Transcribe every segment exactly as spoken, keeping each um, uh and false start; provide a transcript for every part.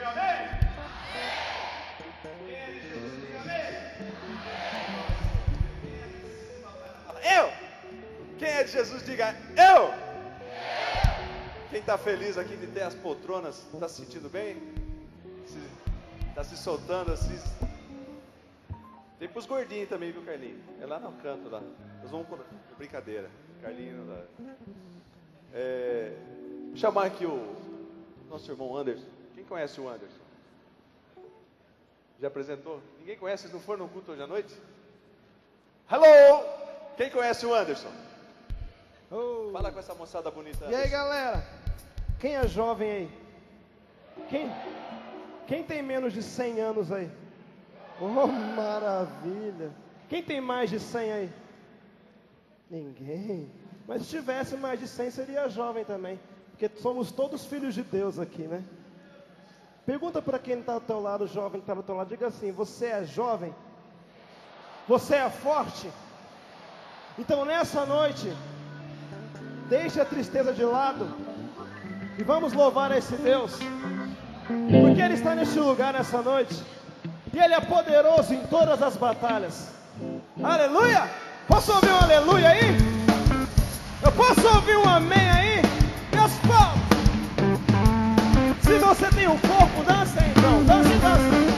diga amém. Quem é de Jesus, diga amém. Eu. Quem é de Jesus, diga eu. Quem está feliz aqui de ter as poltronas, está se sentindo bem? Está se soltando assim? Tem para os gordinhos também, viu, Carlinhos? É lá no canto lá. Nós vamos por brincadeira. Carlinhos lá. É... Vou chamar aqui o nosso irmão Anderson. Quem conhece o Anderson? Já apresentou? Ninguém conhece? Vocês não foram no culto hoje à noite? Hello! Quem conhece o Anderson? Oh. Fala com essa moçada bonita. E aí, galera? Quem é jovem aí? Quem, quem tem menos de cem anos aí? Oh, maravilha! Quem tem mais de cem aí? Ninguém. Mas se tivesse mais de cem, seria jovem também. Porque somos todos filhos de Deus aqui, né? Pergunta para quem está ao teu lado, jovem que está ao teu lado. Diga assim: você é jovem? Você é forte? Então nessa noite, deixe a tristeza de lado e vamos louvar a esse Deus, porque Ele está neste lugar nessa noite e Ele é poderoso em todas as batalhas. Aleluia! Posso ouvir um aleluia aí? Eu posso ouvir um amém aí? Meus povos! Se você tem um corpo, dança então, dança, dança.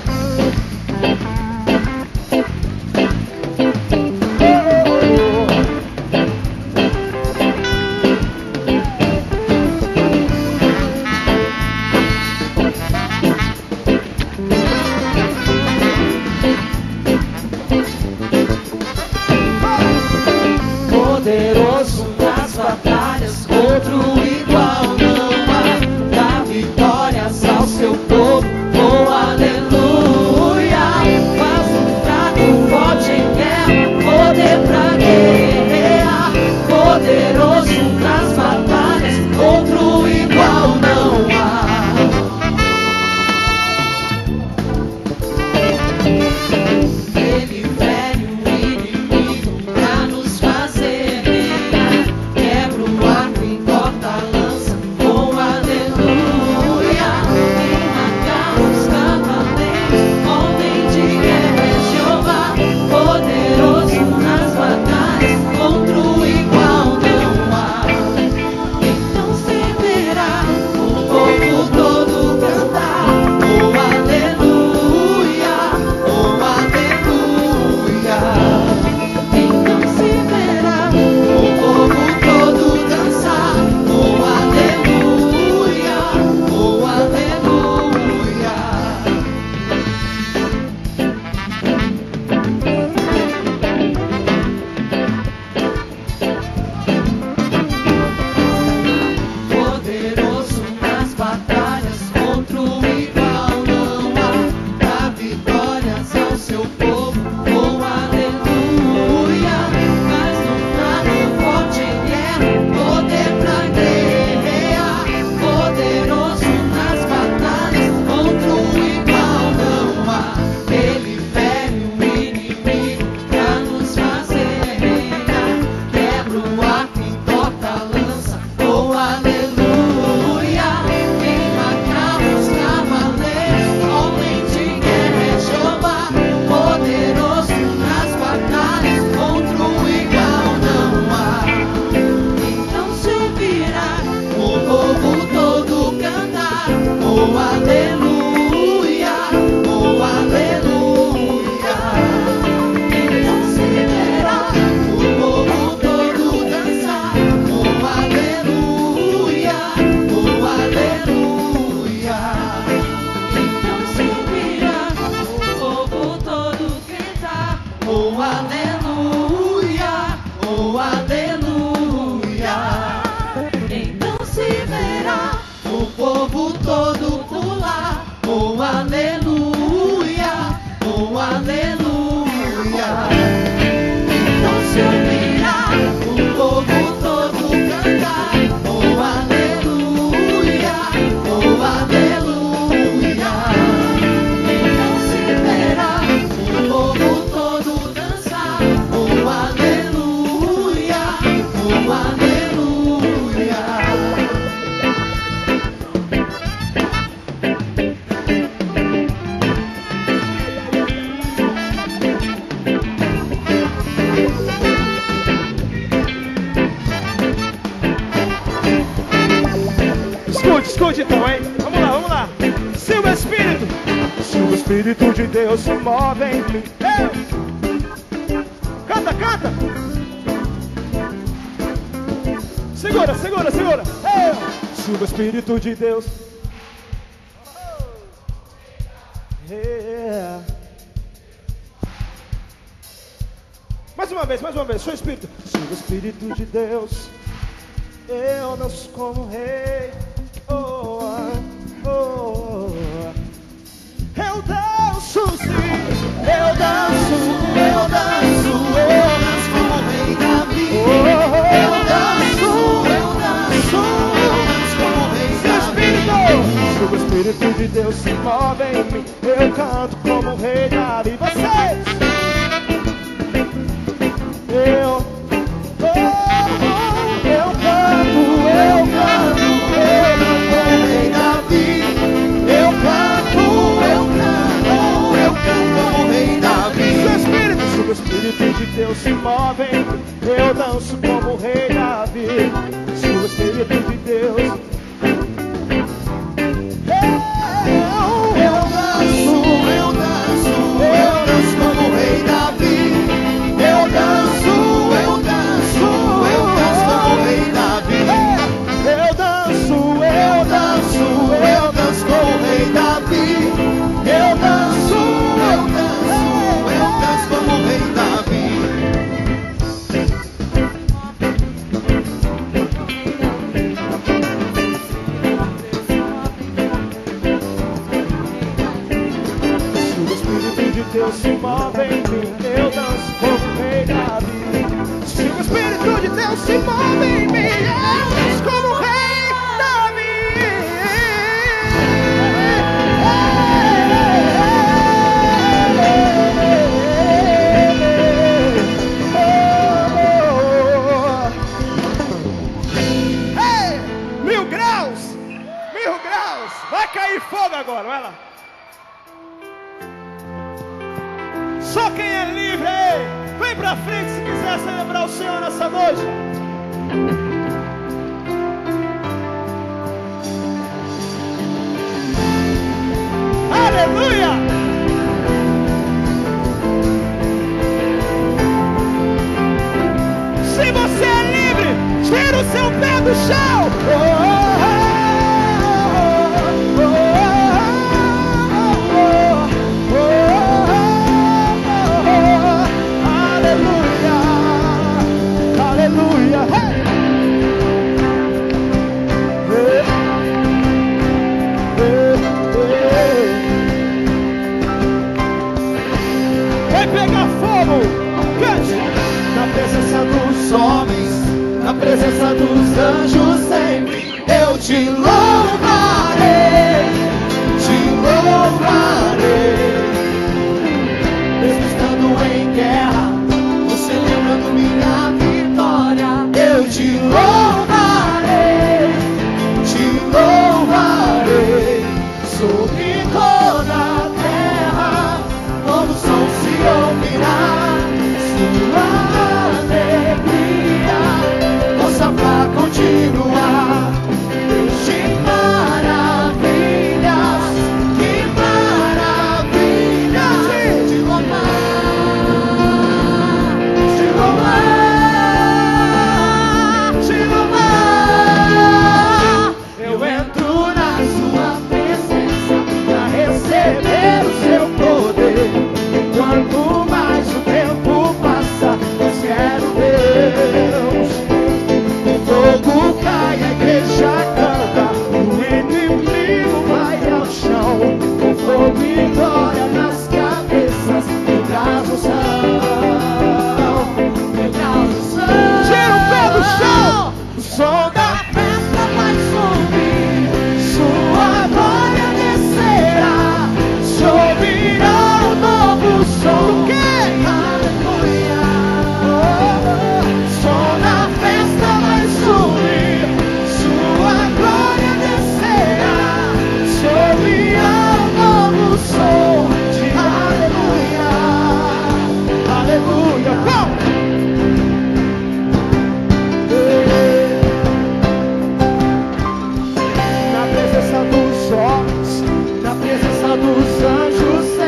Poderoso nas batalhas, outro igual não há. Dá vitórias ao seu povo, oh aleluia. Espírito de Deus se move em mim. Ei! Canta, canta! Segura, segura, segura! Ei! Se o Espírito de Deus... Yeah. Mais uma vez, mais uma vez, seu Espírito. Se o Espírito de Deus, eu danço como rei. Oh, oh, oh. Eu danço sim, eu danço, eu danço, eu danço como rei Davi. Eu danço, eu danço, eu danço como rei Davi. Se o Espírito de Deus se move em mim, eu canto como rei Davi. Vocês! Eu, oh, oh, eu canto, eu canto, eu canto como rei Davi. Eu canto, eu canto, eu canto como rei Davi. Se o Espírito, se o Espírito de Deus se move em mim, eu danço como rei Davi. Se o Espírito de Deus... Deus se move em mim, eu danço como rei Davi. Se o Espírito de Deus se move em mim, eu danço como rei Davi. Hey, mil graus, mil graus, vai cair fogo agora, vai lá. Só quem é livre, ei, vem pra frente se quiser celebrar o Senhor nessa noite. Aleluia! Se você é livre, tira o seu pé do chão. Oh, oh, oh. Na presença dos homens, na presença dos anjos, sempre eu te louvarei, te louvarei. Mesmo estando em guerra, você lembrando minha vitória, eu te louvarei, te louvarei. Sobre toda a terra, todo som se ouvirá. Sua alegria, força pra continuar. Deus de maravilhas, que maravilha. Te louvar, te louvar, te louvar. Eu entro na sua presença pra receber o seu poder. Quanto mais o tempo passa, eu quero Deus. O fogo cai, a igreja canta, o inimigo vai ao chão. O fogo e glória nas cabeças, meu braço são, meu braço são. Tira o pé do chão, o som da festa vai subir, sua glória descerá, subirá o novo som. O quê? Aleluia. Oh, som da festa vai subir, sua glória descerá, subirá o novo som de aleluia, aleluia. Come! Na presença dos homens, na presença dos anjos.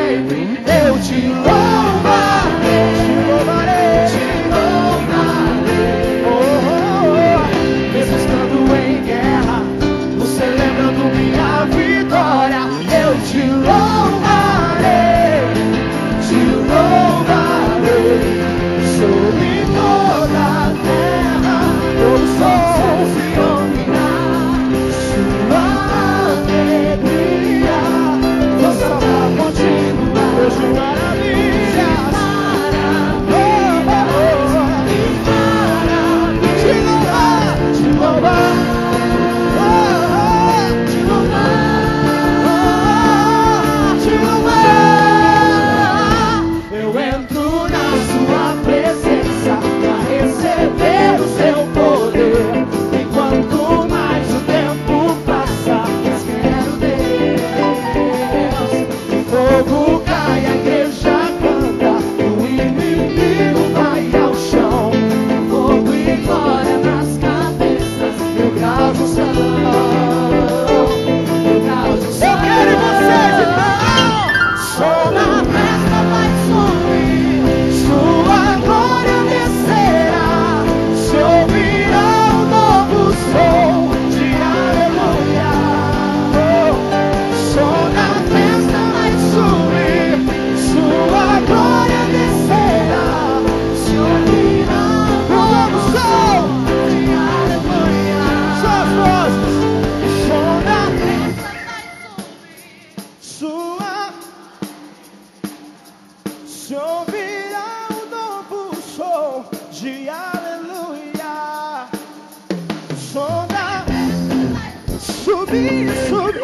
subir, subir,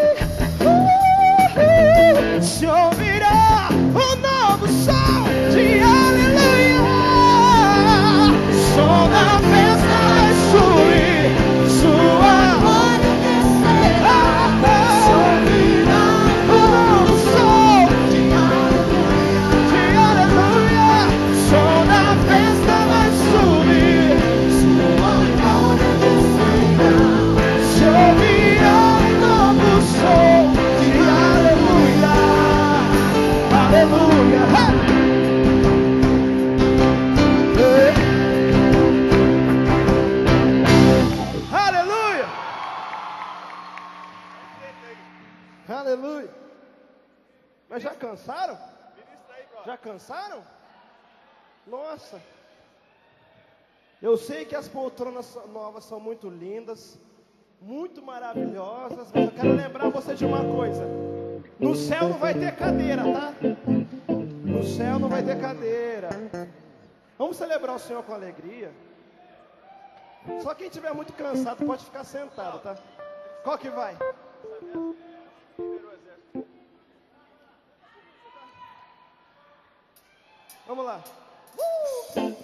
uh, se ouvirá um novo som de aleluia. Som da festa vai subir, sua glória descerá. Se ouvirá um novo som de aleluia, de aleluia. Som da festa vai subir, sua glória descerá. Se ouvirá um novo som de aleluia, aleluia. Hey. Aleluia! Aleluia! Mas já cansaram? Já cansaram? Nossa! Eu sei que as poltronas novas são muito lindas, muito maravilhosas, mas eu quero lembrar você de uma coisa: no céu não vai ter cadeira, tá? No céu não vai ter cadeira. Vamos celebrar o Senhor com alegria. Só quem estiver muito cansado pode ficar sentado, tá? Qual que vai? Vamos lá. Uh!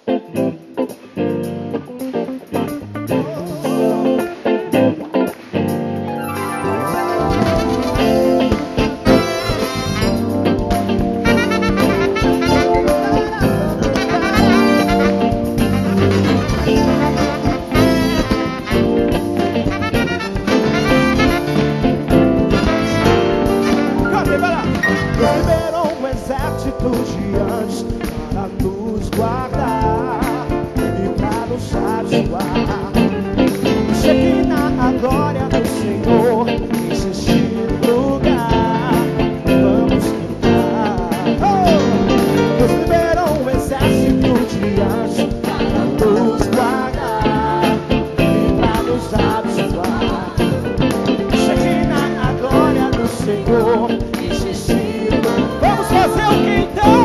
De anjos para nos guardar e para nos satisfazer. Shekinah, a glória do Senhor, existe lugar. Vamos cantar. Oh! Deus liberou um exército de anjos para nos guardar e para nos abençoar. Shekinah, a glória do Senhor, existe lugar. Vamos fazer o que então?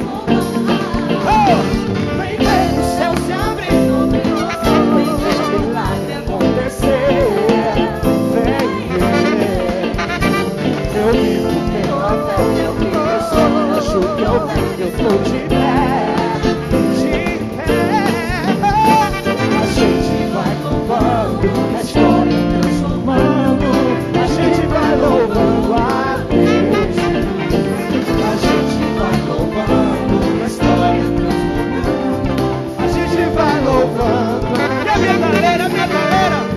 Oh! Vem ver o céu se abrir, vem ver milagre acontecer. Vem ver. Eu vivo pela fé, eu vivo, eu sou acho que eu vivo, eu estou de pé, de pé. A gente vai louvando, a história transformando, a gente vai louvando a Deus. A gente vai louvando, a história transformando, a gente vai louvando. E a minha galera, a minha galera.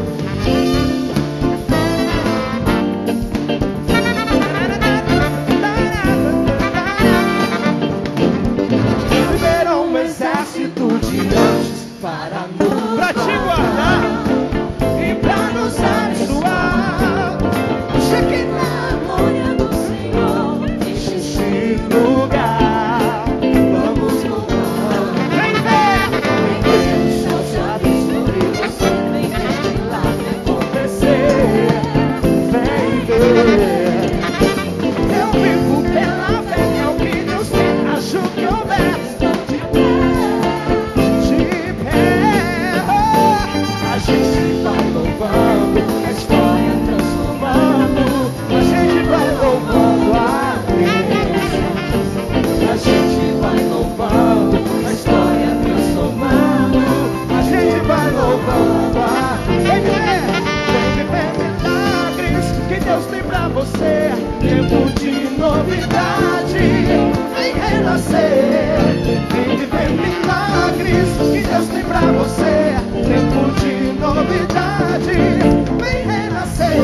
você, tempo de novidade. Vem renascer, vem viver milagres que Deus tem pra você. Tempo de novidade, vem renascer.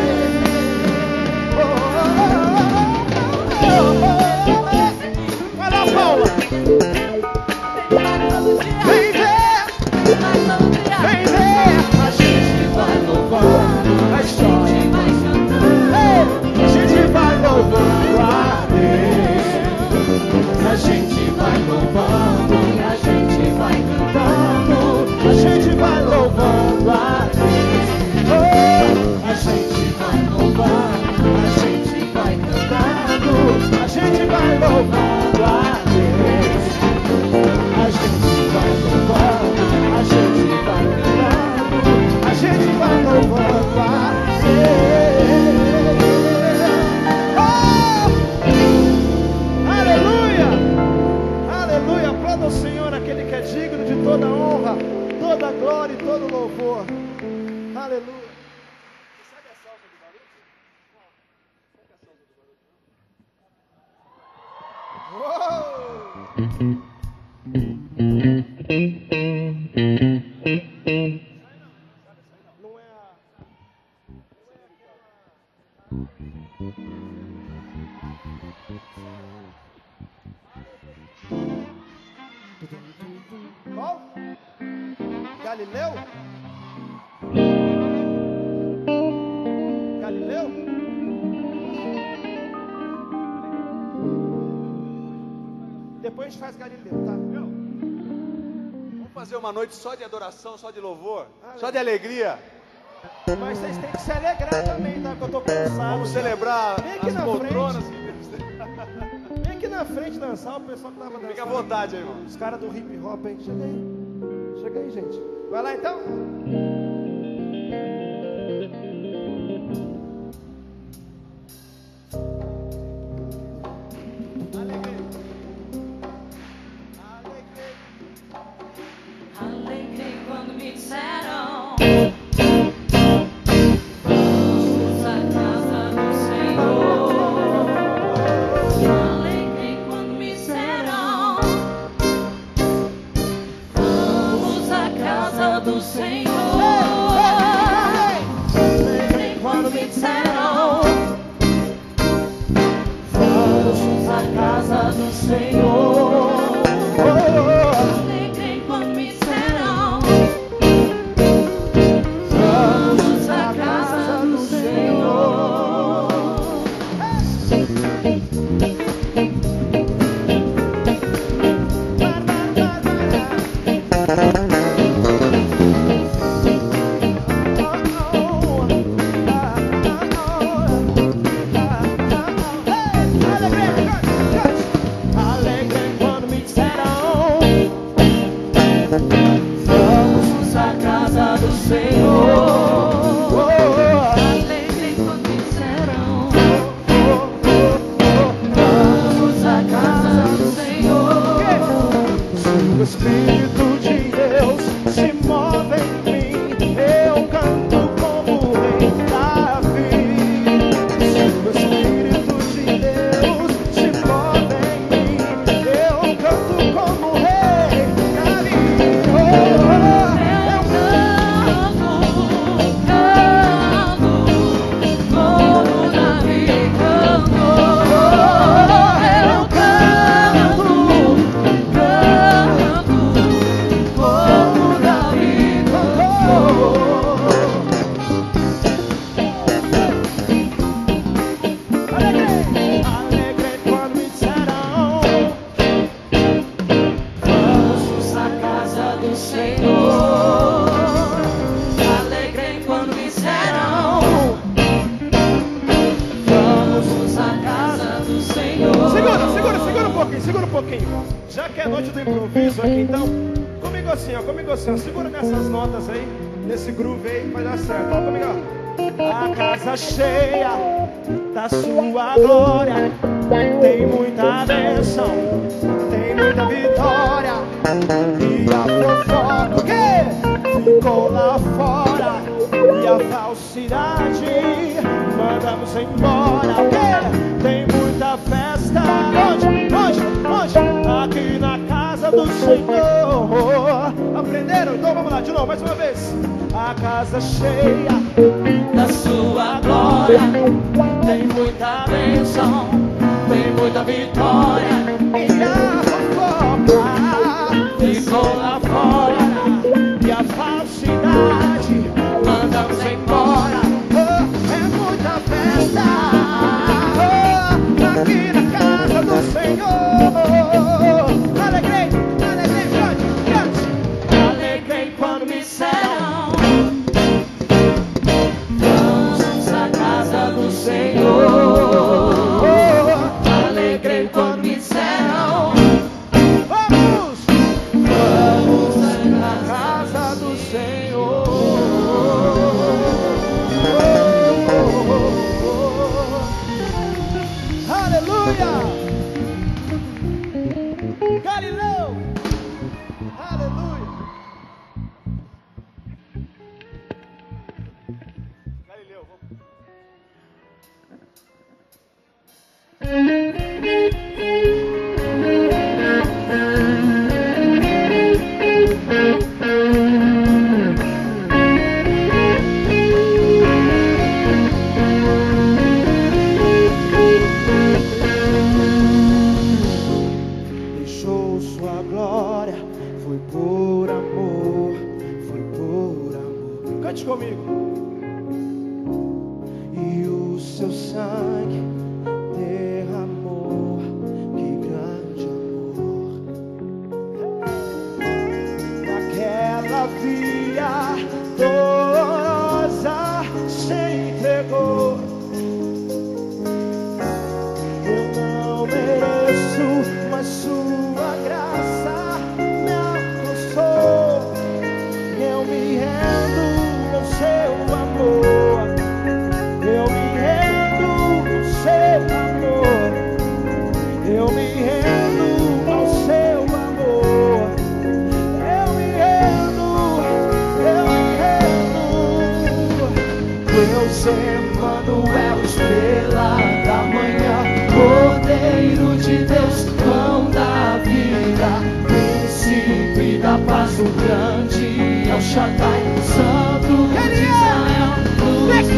Oh, oh, oh, oh, oh. Vai lá, Paula. Vem ver, vem ver. A gente vai louvando a história. A gente vai louvando a Deus. A gente vai louvando, a gente vai cantando. A gente vai louvando a Deus. Oh, a gente vai louvando, a gente vai cantando. A gente vai louvando a Deus. A gente vai louvando, a gente vai cantando. A gente vai louvando a Deus. Oh! Aleluia! Aleluia! Aplauda o Senhor, aquele que é digno de toda honra, toda glória e todo louvor. Aleluia! Sabe a salva do Baruch? Sabe a salva do Baruch? Uou! Não é a... Qual? Galileu? Galileu? Depois a gente faz Galileu, tá? Vamos fazer uma noite só de adoração, só de louvor, só de alegria. Mas vocês têm que se alegrar também, tá? Que eu tô cansado. Vamos celebrar Vem aqui as na poltronas. frente. Vem aqui na frente dançar, o pessoal que tava dançando. Fica à vontade aí, irmão. Os caras do hip hop, hein? Chega aí. Chega aí, gente. Vai lá então. Alegrei quando me disseram vamos à casa do Senhor. Alegrei quando me disseram vamos à casa do Senhor. Alegrei quando me disseram vamos à casa do Senhor. Alegrei quando me disseram Vamos à casa do Senhor. Alegrei quando me disseram vamos à casa do Senhor. o Espírito de Deus se move em mim, eu canto como o rei Davi. O Espírito de Deus se move em mim, eu canto como o rei Davi. Oh, oh, Eu canto, canto, como Davi cantou. Eu canto, canto, como Davi cantou. Alegrei, alegrei quando me disseram Vamos à casa do Senhor. Alegrei quando me disseram vamos à casa do Senhor. Segura, segura, segura um pouquinho, segura um pouquinho. Já que é noite do improviso aqui, então, comigo assim, ó, comigo assim, ó. Segura nessas notas aí, nesse groove aí, vai dar certo. Ó, comigo, ó. A casa cheia da sua glória, tem muita bênção, tem muita vitória. E a fofoca, o quê? Ficou lá fora, e a falsidade mandamos embora. Tem muita festa. Onde? Onde? Onde? Aqui na casa do Senhor. Aprenderam? Então vamos lá, de novo, mais uma vez. A casa cheia da sua glória, tem muita bênção, tem muita vitória. E a fofoca ficou lá fora, e a falsidade mandamos embora. Oh, é muita festa oh, aqui na casa do Senhor. Alegrei, alegrei, cante, cante. Alegrei quando me disseram: vamos à casa do Senhor. Alegrei quando me disseram: Vamos, vamos na à casa casa do Senhor. Aleluia! Galileu! Aleluia! Galileu, vamos. Deixou sua glória, foi por amor, foi por amor. Cante comigo. E o seu sangue derramou, que grande amor. Naquela via dolorosa se entregou. Eu não mereço, mas sua graça me alcançou. Eu me rendo ao seu amor. Eu me rendo ao seu amor. Eu me rendo ao seu amor. Eu me rendo, eu me rendo. Deus Emmanuel, estrela da manhã, Cordeiro de Deus, pão da vida, príncipe da paz, o grande El Shaddai, Santo de Israel, luz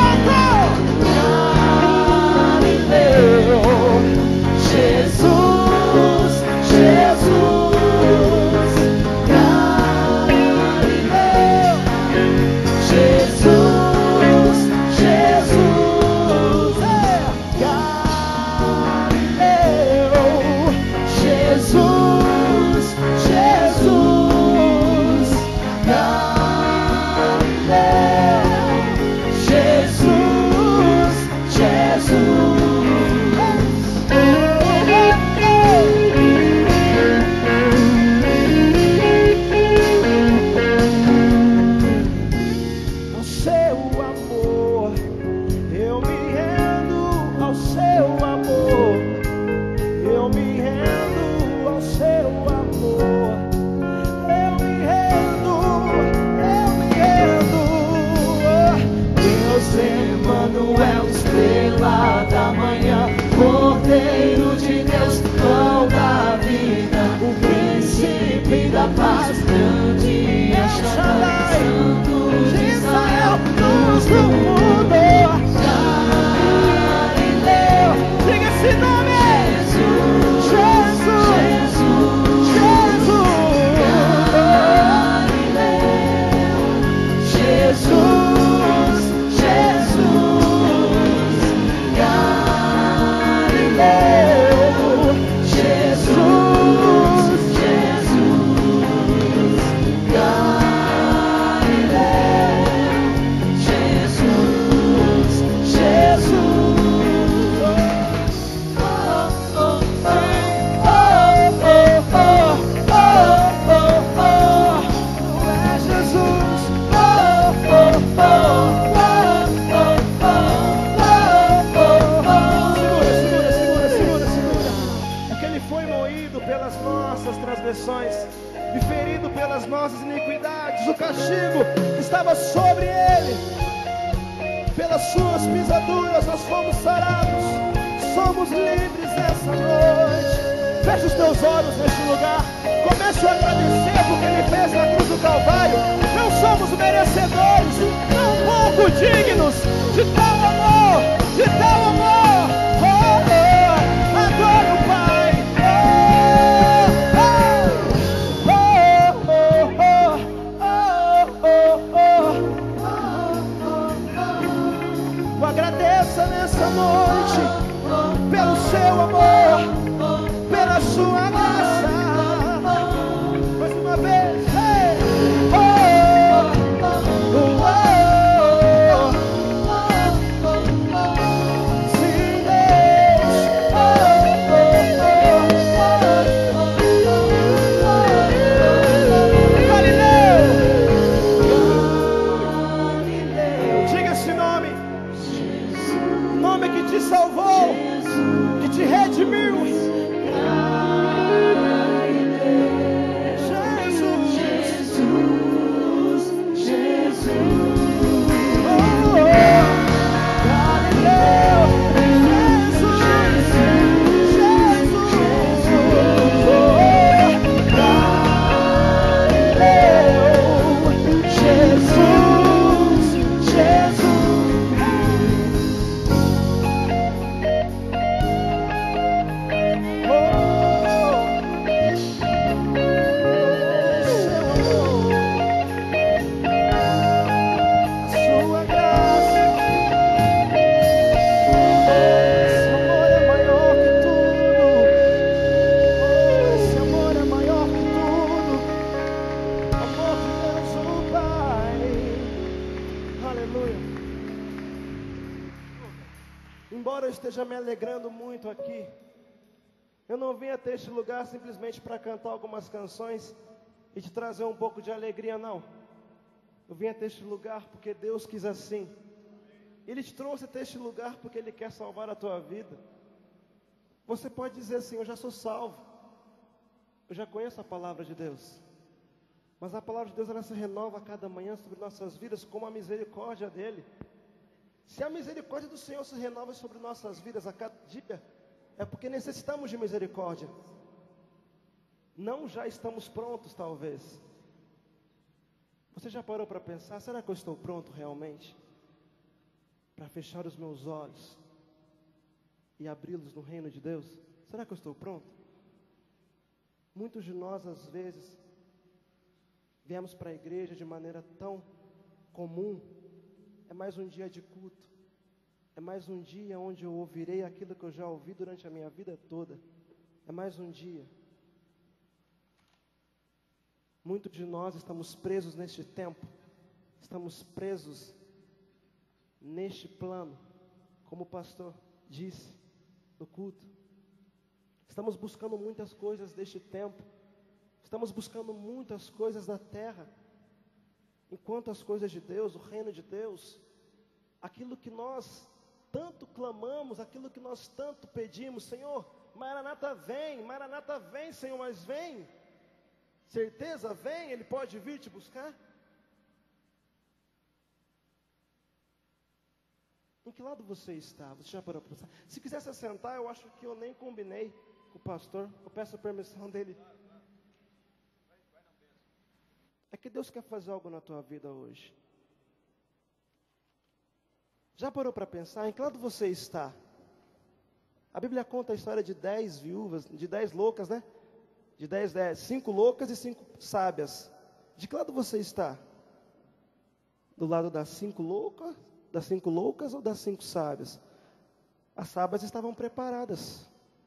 Galileu, Jesus, Jesus, Galileu, Jesus, Jesus, Galileu, Jesus, Jesus, Galileu, Jesus, Jesus. Ao seu amor, eu me rendo ao seu amor. Eu me rendo ao seu amor. Eu me rendo, eu me rendo. Deus Emmanuel, estrela da manhã, Cordeiro de Deus, pão da vida, o príncipe da paz, grande El Shaddai, Santo de Israel, luz do mundo, Galileu, Diga esse nome! Jesus, Jesus! Jesus, Jesus! Jesus, Jesus, Galileu, Jesus, Jesus, Galileu, Jesus, Jesus. Oh, oh, oh, oh, oh, oh, oh, oh, oh. Tu és Jesus! Oh, oh, oh, oh, oh, oh, oh, Segura, segura, segura, segura, segura. Porque ele foi moído pelas nossas transgressões e ferido pelas nossas iniquidades. O castigo estava sobre ele. Pelas pelas suas pisaduras nós fomos sarados. Somos livres essa noite. Feche os teus olhos neste lugar. Comece a agradecer porque Ele fez na cruz do Calvário. Não somos merecedores, não pouco dignos de tal amor, de tal amor. Oh, oh, adoro o Pai. Oh, oh, oh, oh, oh, oh, oh. Agradeça nessa noite pelo seu amor, pela sua graça. Mais uma vez. Hey. Oh, oh, oh, oh. Sim, Deus. Oh, oh, oh, oh. Galileu. Diga esse nome. Nome que te salvou, que te redimiu. Embora eu esteja me alegrando muito aqui, eu não vim até este lugar simplesmente para cantar algumas canções e te trazer um pouco de alegria, não. Eu vim até este lugar porque Deus quis assim. Ele te trouxe até este lugar porque Ele quer salvar a tua vida. Você pode dizer assim: eu já sou salvo, eu já conheço a palavra de Deus. Mas a palavra de Deus, ela se renova a cada manhã sobre nossas vidas como a misericórdia dEle. Se a misericórdia do Senhor se renova sobre nossas vidas a cada dia, é porque necessitamos de misericórdia. Não já estamos prontos, talvez. Você já parou para pensar: será que eu estou pronto realmente para fechar os meus olhos e abri-los no reino de Deus? Será que eu estou pronto? Muitos de nós, às vezes, viemos para a igreja de maneira tão comum. É mais um dia de culto. É mais um dia onde eu ouvirei aquilo que eu já ouvi durante a minha vida toda. É mais um dia. Muitos de nós estamos presos neste tempo. Estamos presos neste plano, como o pastor disse no culto. Estamos buscando muitas coisas deste tempo. Estamos buscando muitas coisas da terra. Enquanto as coisas de Deus, o reino de Deus, aquilo que nós tanto clamamos, aquilo que nós tanto pedimos: Senhor, Maranata vem, Maranata vem, Senhor, mas vem. Certeza, vem, Ele pode vir te buscar. Em que lado você está? Você já parou para pensar? Se quiser se assentar, eu acho que eu nem combinei com o pastor. Eu peço a permissão dele. É que Deus quer fazer algo na tua vida hoje. Já parou para pensar em que lado você está? A Bíblia conta a história de dez viúvas, de dez loucas, né? De dez, dez, cinco loucas e cinco sábias. De que lado você está? Do lado das cinco loucas, das cinco loucas ou das cinco sábias? As sábias estavam preparadas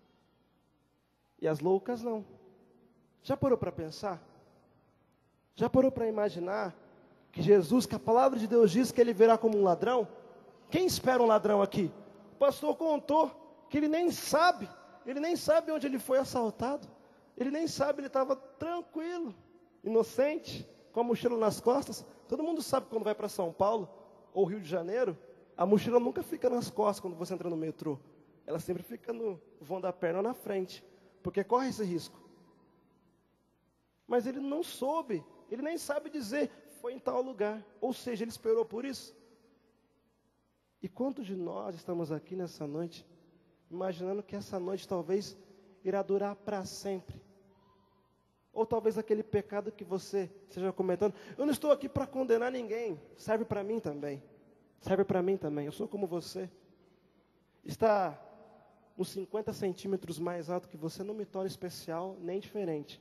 e as loucas não. Já parou para pensar? Já parou para imaginar que Jesus, que a palavra de Deus diz que Ele virá como um ladrão? Quem espera um ladrão aqui? O pastor contou que ele nem sabe, ele nem sabe onde ele foi assaltado, ele nem sabe, ele estava tranquilo, inocente, com a mochila nas costas. Todo mundo sabe que quando vai para São Paulo ou Rio de Janeiro, a mochila nunca fica nas costas quando você entra no metrô. Ela sempre fica no vão da perna ou na frente, porque corre esse risco. Mas ele não soube, ele nem sabe dizer, foi em tal lugar. Ou seja, ele esperou por isso. E quantos de nós estamos aqui nessa noite, imaginando que essa noite talvez irá durar para sempre? Ou talvez aquele pecado que você esteja cometendo. Eu não estou aqui para condenar ninguém, serve para mim também. Serve para mim também, eu sou como você. Está uns cinquenta centímetros mais alto que você não me torna especial nem diferente.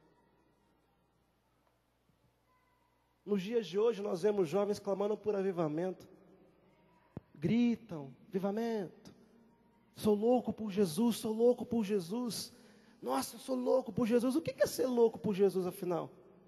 Nos dias de hoje nós vemos jovens clamando por avivamento. Gritam, avivamento. Sou louco por Jesus, sou louco por Jesus. Nossa, eu sou louco por Jesus. O que é ser louco por Jesus, afinal?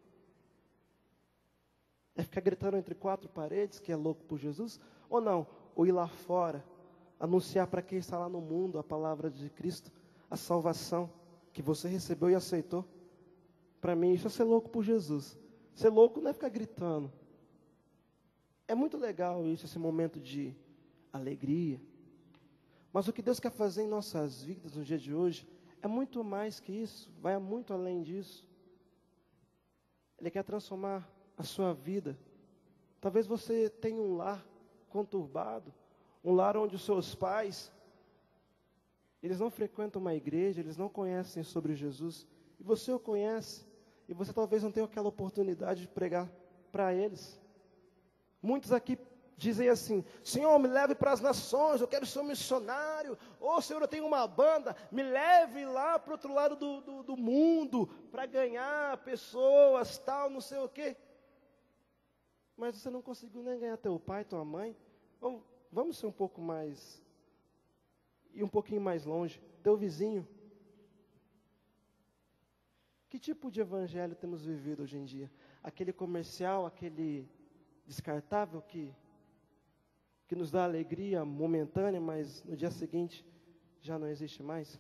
É ficar gritando entre quatro paredes que é louco por Jesus? Ou não? Ou ir lá fora, anunciar para quem está lá no mundo a palavra de Cristo, a salvação que você recebeu e aceitou? Para mim, isso é ser louco por Jesus. Ser louco não é ficar gritando. É muito legal isso, esse momento de alegria. Mas o que Deus quer fazer em nossas vidas no dia de hoje é muito mais que isso, vai muito além disso. Ele quer transformar a sua vida. Talvez você tenha um lar conturbado, um lar onde os seus pais, eles não frequentam uma igreja, eles não conhecem sobre Jesus, e você o conhece, e você talvez não tenha aquela oportunidade de pregar para eles. Muitos aqui dizem assim: Senhor, me leve para as nações, eu quero ser um missionário. Ou Senhor, eu tenho uma banda, me leve lá para o outro lado do, do, do mundo, para ganhar pessoas, tal, não sei o quê. Mas você não conseguiu nem ganhar teu pai, tua mãe. Vamos, vamos ser um pouco mais, e um pouquinho mais longe, teu vizinho. Que tipo de evangelho temos vivido hoje em dia? Aquele comercial, aquele descartável que, que nos dá alegria momentânea, mas no dia seguinte já não existe mais?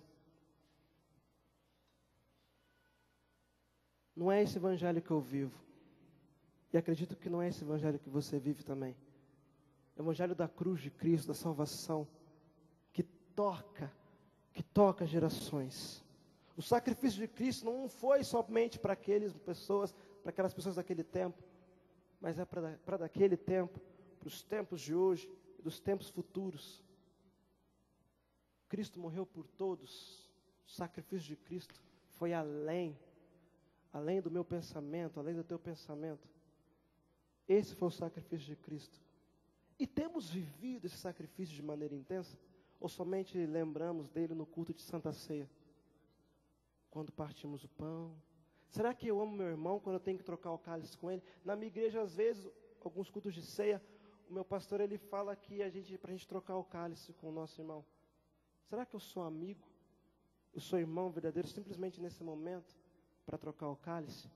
Não é esse evangelho que eu vivo. E acredito que não é esse evangelho que você vive também. É o evangelho da cruz de Cristo, da salvação, que toca, que toca gerações. O sacrifício de Cristo não foi somente para aquelas pessoas, para aquelas pessoas daquele tempo, mas é para, para daquele tempo, para os tempos de hoje e dos tempos futuros. Cristo morreu por todos. O sacrifício de Cristo foi além, além do meu pensamento, além do teu pensamento. Esse foi o sacrifício de Cristo. E temos vivido esse sacrifício de maneira intensa? Ou somente lembramos dele no culto de Santa Ceia? Quando partimos o pão? Será que eu amo meu irmão quando eu tenho que trocar o cálice com ele? Na minha igreja, às vezes, alguns cultos de ceia, o meu pastor, ele fala que a gente, para a gente trocar o cálice com o nosso irmão. Será que eu sou amigo? Eu sou irmão verdadeiro simplesmente nesse momento para trocar o cálice?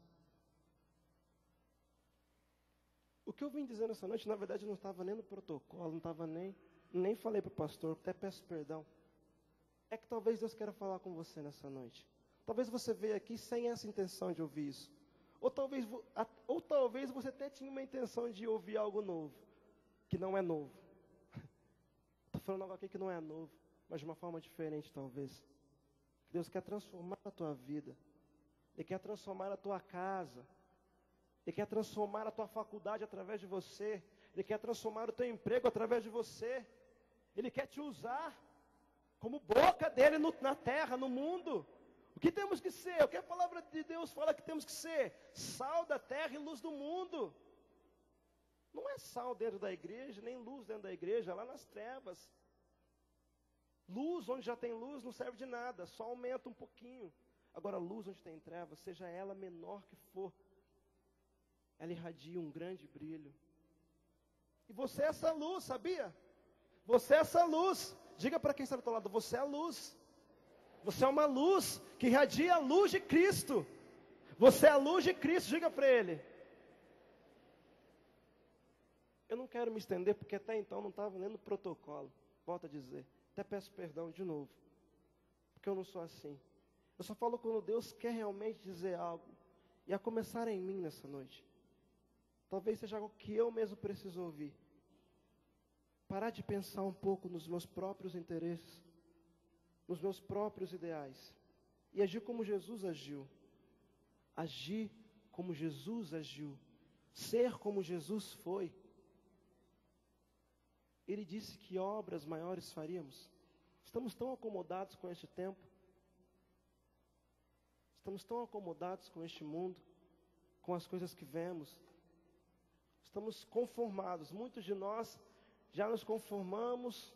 O que eu vim dizendo essa noite, na verdade, não estava nem no protocolo, não estava nem, nem falei para o pastor, até peço perdão. É que talvez Deus queira falar com você nessa noite. Talvez você veio aqui sem essa intenção de ouvir isso. Ou talvez, ou talvez você até tinha uma intenção de ouvir algo novo, que não é novo. Estou falando algo aqui que não é novo, mas de uma forma diferente talvez. Deus quer transformar a tua vida. Ele quer transformar a tua casa. Ele quer transformar a tua faculdade através de você. Ele quer transformar o teu emprego através de você. Ele quer te usar como boca dele no, na terra, no mundo. O que temos que ser? O que a palavra de Deus fala que temos que ser? Sal da terra e luz do mundo. Não é sal dentro da igreja, nem luz dentro da igreja, lá nas trevas. Luz onde já tem luz não serve de nada, só aumenta um pouquinho. Agora, luz onde tem trevas, seja ela menor que for, ela irradia um grande brilho. E você é essa luz, sabia? Você é essa luz. Diga para quem está do teu lado, você é a luz. Você é uma luz que irradia a luz de Cristo. Você é a luz de Cristo, diga para ele. Eu não quero me estender, porque até então não estava nem no protocolo. Volto a dizer. Até peço perdão de novo. Porque eu não sou assim. Eu só falo quando Deus quer realmente dizer algo. E a começar em mim nessa noite. Talvez seja algo que eu mesmo preciso ouvir. Parar de pensar um pouco nos meus próprios interesses. Nos meus próprios ideais. E agir como Jesus agiu. Agir como Jesus agiu. Ser como Jesus foi. Ele disse que obras maiores faríamos. Estamos tão acomodados com este tempo. Estamos tão acomodados com este mundo, com as coisas que vemos. Estamos conformados. Muitos de nós já nos conformamos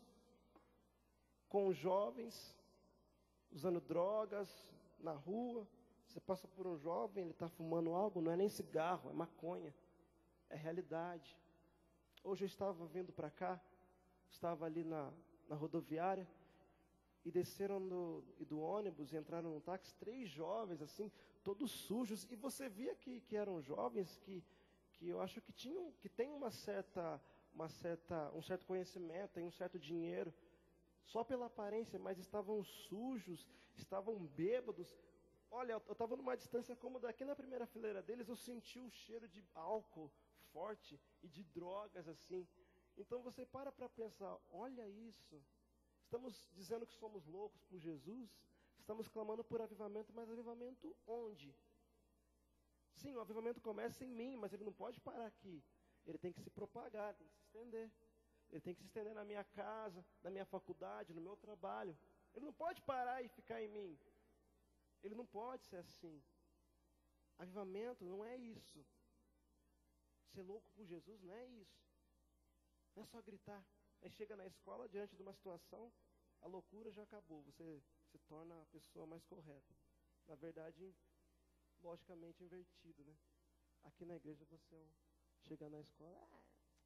com jovens usando drogas na rua. Você passa por um jovem, ele está fumando algo, não é nem cigarro, é maconha. É realidade. Hoje eu estava vindo para cá, estava ali na, na rodoviária, e desceram do, do ônibus e entraram num táxi, três jovens, assim, todos sujos, e você via que, que eram jovens que, que eu acho que tinham, que têm uma certa, uma certa, um certo conhecimento, têm um certo dinheiro, só pela aparência, mas estavam sujos, estavam bêbados. Olha, eu estava numa distância cômoda, aqui na primeira fileira deles, eu senti um cheiro de álcool forte e de drogas, assim. Então você para para pensar, olha isso. Estamos dizendo que somos loucos por Jesus, estamos clamando por avivamento, mas avivamento onde? Sim, o avivamento começa em mim, mas ele não pode parar aqui. Ele tem que se propagar, tem que se estender. Ele tem que se estender na minha casa, na minha faculdade, no meu trabalho. Ele não pode parar e ficar em mim. Ele não pode ser assim. Avivamento não é isso. Ser louco por Jesus não é isso. Não é só gritar. Aí chega na escola, diante de uma situação, a loucura já acabou. Você se torna a pessoa mais correta. Na verdade, logicamente invertido, né? Aqui na igreja você chega na escola, ah,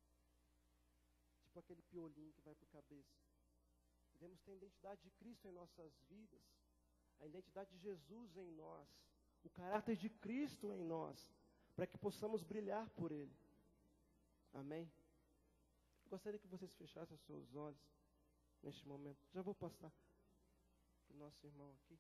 tipo aquele piolinho que vai para a cabeça. Devemos ter a identidade de Cristo em nossas vidas. A identidade de Jesus em nós. O caráter de Cristo em nós. Para que possamos brilhar por Ele. Amém? Gostaria que vocês fechassem os seus olhos neste momento. Já vou passar para o nosso irmão aqui.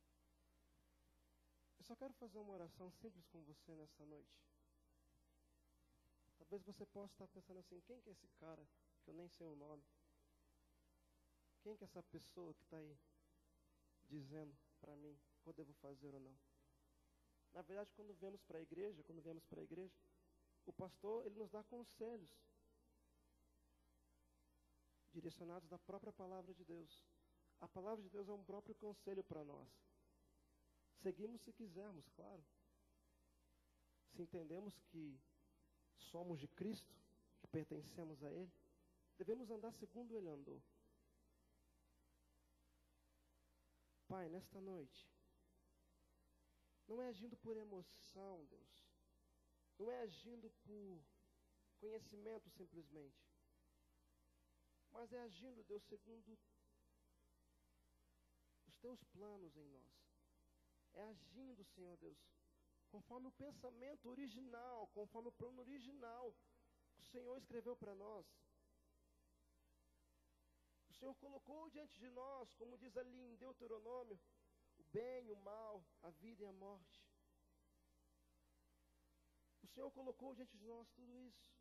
Eu só quero fazer uma oração simples com você nessa noite. Talvez você possa estar pensando assim, quem que é esse cara que eu nem sei o nome? Quem que é essa pessoa que está aí dizendo para mim o que eu devo fazer ou não? Na verdade, quando viemos para a igreja, quando viemos para a igreja, o pastor, ele nos dá conselhos direcionados da própria palavra de Deus. A palavra de Deus é um próprio conselho para nós. Seguimos se quisermos, claro. Se entendemos que somos de Cristo, que pertencemos a Ele, devemos andar segundo Ele andou. Pai, nesta noite, não é agindo por emoção, Deus. Não é agindo por conhecimento simplesmente. Mas é agindo, Deus, segundo os teus planos em nós. É agindo, Senhor Deus, conforme o pensamento original, conforme o plano original que o Senhor escreveu para nós. O Senhor colocou diante de nós, como diz ali em Deuteronômio, o bem, o mal, a vida e a morte. O Senhor colocou diante de nós tudo isso.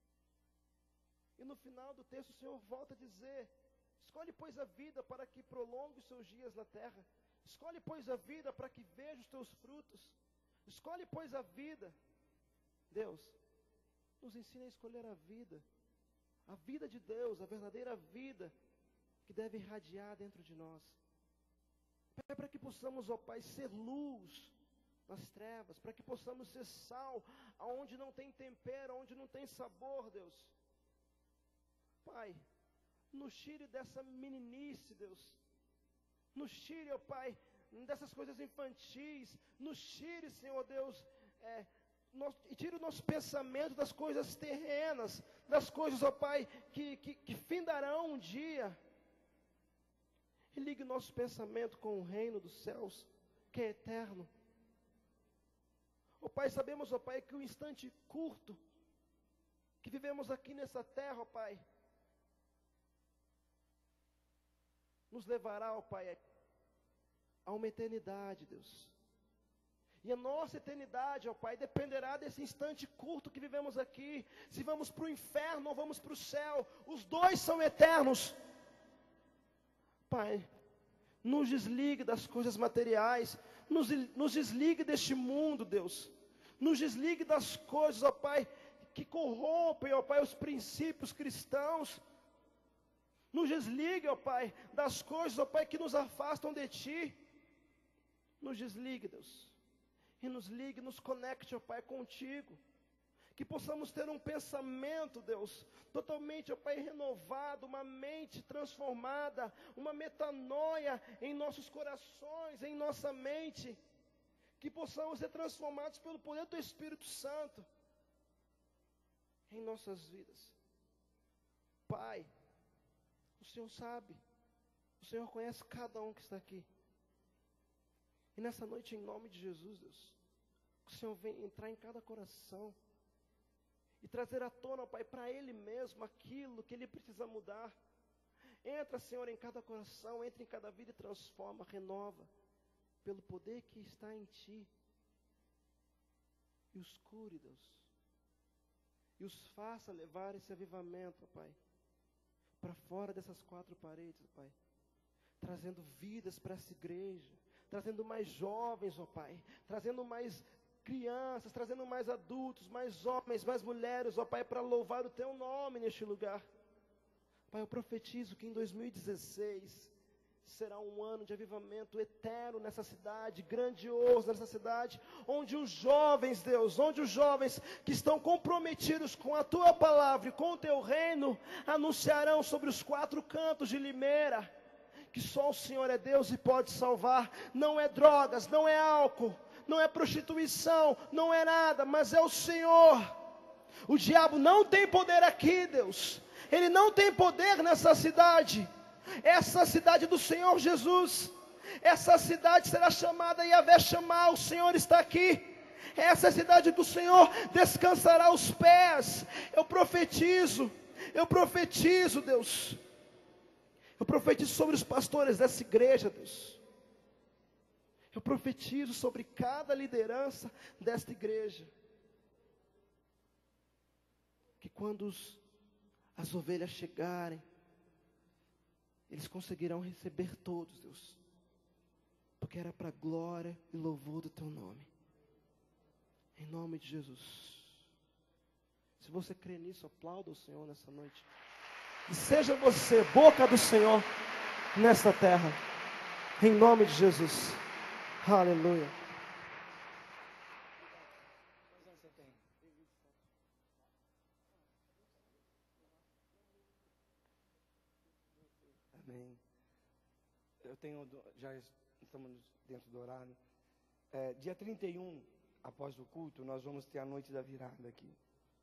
E no final do texto o Senhor volta a dizer, escolhe pois a vida para que prolongue os seus dias na terra. Escolhe pois a vida para que veja os teus frutos. Escolhe pois a vida. Deus, nos ensina a escolher a vida. A vida de Deus, a verdadeira vida que deve irradiar dentro de nós. É para que possamos, ó Pai, ser luz nas trevas, para que possamos ser sal, aonde não tem tempero, aonde não tem sabor, Deus. Pai, nos tire dessa meninice, Deus. Nos tire, ó Pai, dessas coisas infantis. Nos tire, Senhor Deus, é, nós, e tire o nosso pensamento das coisas terrenas, das coisas, ó Pai, que, que, que findarão um dia. E ligue o nosso pensamento com o reino dos céus, que é eterno. Ó Pai, sabemos, ó Pai, que o instante curto que vivemos aqui nessa terra, ó Pai, nos levará, ó Pai, a uma eternidade, Deus. E a nossa eternidade, ó Pai, dependerá desse instante curto que vivemos aqui. Se vamos para o inferno ou vamos para o céu, os dois são eternos. Pai, nos desligue das coisas materiais, nos, nos desligue deste mundo, Deus. Nos desligue das coisas, ó Pai, que corrompem, ó Pai, os princípios cristãos. Nos desligue, ó Pai, das coisas, ó Pai, que nos afastam de Ti. Nos desligue, Deus. E nos ligue, nos conecte, ó Pai, contigo. Que possamos ter um pensamento, Deus, totalmente, ó Pai, renovado, uma mente transformada, uma metanoia em nossos corações, em nossa mente. Que possamos ser transformados pelo poder do Espírito Santo em nossas vidas. Pai, o Senhor sabe, o Senhor conhece cada um que está aqui. E nessa noite, em nome de Jesus, Deus, que o Senhor venha entrar em cada coração e trazer à tona, Pai, para Ele mesmo aquilo que Ele precisa mudar. Entra, Senhor, em cada coração, entra em cada vida e transforma, renova, pelo poder que está em Ti. E os cure, Deus. E os faça levar esse avivamento, Pai, para fora dessas quatro paredes, Pai. Trazendo vidas para essa igreja, trazendo mais jovens, ó Pai, trazendo mais crianças, trazendo mais adultos, mais homens, mais mulheres, ó Pai, para louvar o Teu nome neste lugar. Pai, eu profetizo que em dois mil e dezesseis será um ano de avivamento eterno nessa cidade, grandioso nessa cidade, onde os jovens, Deus, onde os jovens que estão comprometidos com a Tua palavra e com o Teu reino, anunciarão sobre os quatro cantos de Limeira, que só o Senhor é Deus e pode salvar. Não é drogas, não é álcool, não é prostituição, não é nada, mas é o Senhor. O diabo não tem poder aqui, Deus. Ele não tem poder nessa cidade. Essa cidade do Senhor Jesus, essa cidade será chamada Yahvé Shammah, o Senhor está aqui. Essa é a cidade que o Senhor descansará os pés. Eu profetizo, eu profetizo, Deus. Eu profetizo sobre os pastores dessa igreja, Deus. Eu profetizo sobre cada liderança desta igreja. Que quando os, as ovelhas chegarem, eles conseguirão receber todos, Deus. Porque era para a glória e louvor do Teu nome. Em nome de Jesus. Se você crê nisso, aplauda o Senhor nessa noite. E seja você boca do Senhor nesta terra. Em nome de Jesus. Aleluia. Amém. Eu tenho, já estamos dentro do horário. É, dia trinta e um, após o culto, nós vamos ter a noite da virada aqui.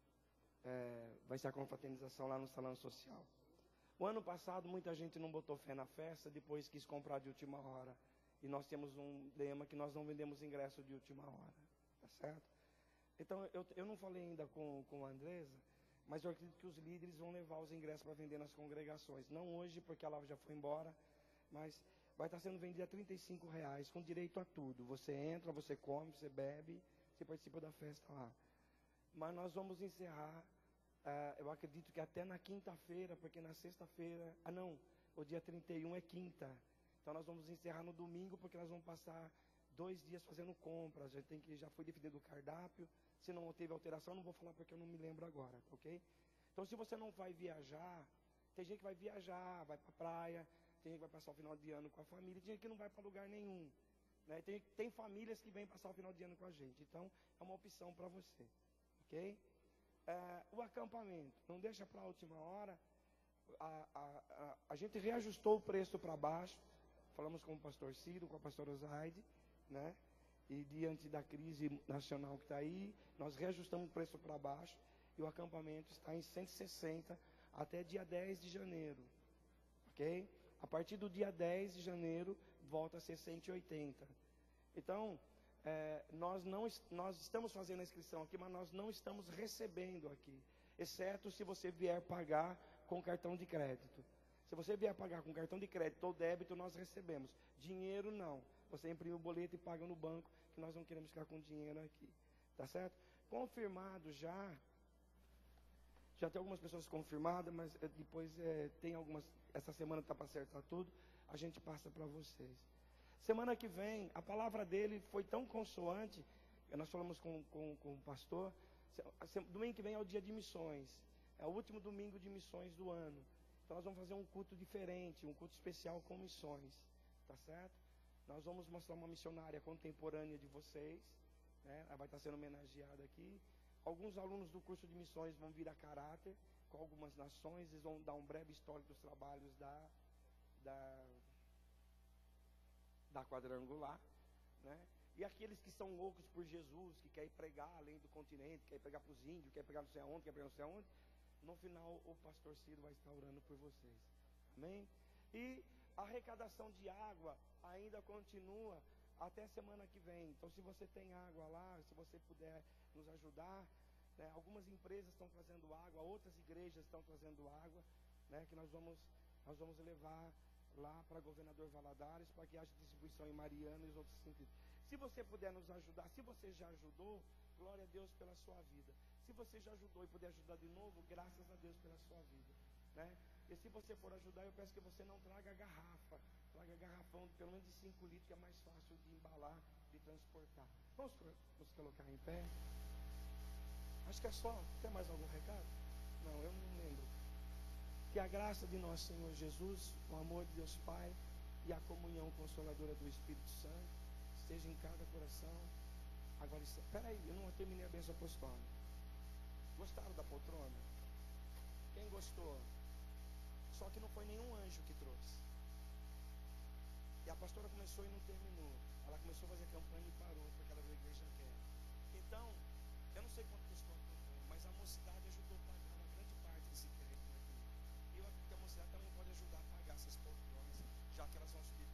É, vai ser a confraternização lá no salão social. O ano passado muita gente não botou fé na festa, depois quis comprar de última hora. E nós temos um lema que nós não vendemos ingresso de última hora. Tá certo? Então eu, eu não falei ainda com, com a Andresa, mas eu acredito que os líderes vão levar os ingressos para vender nas congregações. Não hoje, porque ela já foi embora, mas vai estar sendo vendido a trinta e cinco reais, com direito a tudo. Você entra, você come, você bebe, você participa da festa lá. Mas nós vamos encerrar, uh, eu acredito que até na quinta-feira, porque na sexta-feira, ah não, o dia trinta e um é quinta. Então nós vamos encerrar no domingo, porque nós vamos passar dois dias fazendo compras. Já, tem que, já foi definido o cardápio. Se não teve alteração, não vou falar porque eu não me lembro agora, ok? Então se você não vai viajar, tem gente que vai viajar, vai para a praia, tem gente que vai passar o final de ano com a família, tem gente que não vai para lugar nenhum. Né? Tem, tem famílias que vêm passar o final de ano com a gente. Então é uma opção para você, ok? É, o acampamento, não deixa para a última hora. A, a, a, a gente reajustou o preço para baixo. Falamos com o pastor Ciro, com a pastora Zaide, né? E diante da crise nacional que está aí, nós reajustamos o preço para baixo. E o acampamento está em cento e sessenta até dia dez de janeiro. Ok? A partir do dia dez de janeiro, volta a ser cento e oitenta. Então, é, nós, não, nós estamos fazendo a inscrição aqui, mas nós não estamos recebendo aqui. Exceto se você vier pagar com cartão de crédito. Se você vier pagar com cartão de crédito ou débito, nós recebemos. Dinheiro, não. Você imprime o boleto e paga no banco, que nós não queremos ficar com dinheiro aqui. Tá certo? Confirmado já. Já tem algumas pessoas confirmadas, mas é, depois é, tem algumas... Essa semana está para acertar tudo. A gente passa para vocês. Semana que vem, a palavra dele foi tão consoante. Nós falamos com, com, com o pastor. Domingo que vem é o dia de missões. É o último domingo de missões do ano. Então nós vamos fazer um culto diferente, um culto especial com missões, tá certo? Nós vamos mostrar uma missionária contemporânea de vocês, né? Ela vai estar sendo homenageada aqui. Alguns alunos do curso de missões vão vir a caráter com algumas nações, eles vão dar um breve histórico dos trabalhos da, da, da quadrangular, né? E aqueles que são loucos por Jesus, que querem pregar além do continente, querem pregar para os índios, querem pregar não sei aonde, querem pregar não sei aonde, no final o pastor Ciro vai estar orando por vocês. Amém? E a arrecadação de água ainda continua até semana que vem. Então, se você tem água lá, se você puder nos ajudar, né? Algumas empresas estão trazendo água, outras igrejas estão trazendo água, né? Que nós vamos, nós vamos levar lá para Governador Valadares, para que haja distribuição em Mariana e os outros sentidos. Se você puder nos ajudar, se você já ajudou, glória a Deus pela sua vida. Se você já ajudou e puder ajudar de novo, graças a Deus pela sua vida, né? E se você for ajudar, eu peço que você não traga garrafa, traga garrafão de pelo menos de cinco litros, que é mais fácil de embalar, de transportar. Vamos nos colocar em pé? Acho que é só. Tem mais algum recado? Não, eu não lembro. Que a graça de nosso Senhor Jesus, o amor de Deus Pai e a comunhão consoladora do Espírito Santo esteja em cada coração. Agora, espera aí, eu não terminei a bênção apostólica. Gostaram da poltrona? Quem gostou? Só que não foi nenhum anjo que trouxe. E a pastora começou e não terminou. Ela começou a fazer campanha e parou, porque ela veio à igreja quer. Então, eu não sei quanto custou a poltrona, mas a mocidade ajudou a pagar uma grande parte desse crédito aqui. E eu acredito que a mocidade também pode ajudar a pagar essas poltronas, já que elas vão subir